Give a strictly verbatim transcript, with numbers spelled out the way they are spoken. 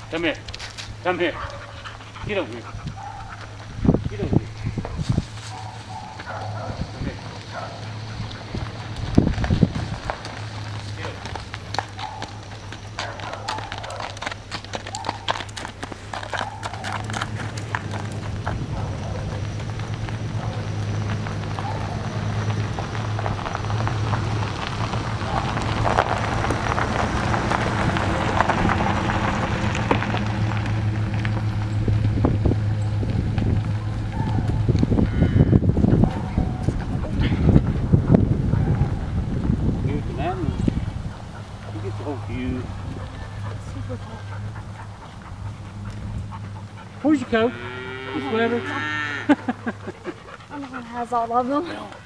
Come here. Come here. Get over here. Get over here. Come here. Get over here. Where's your coat? Your sweater? I'm the one who has all of them.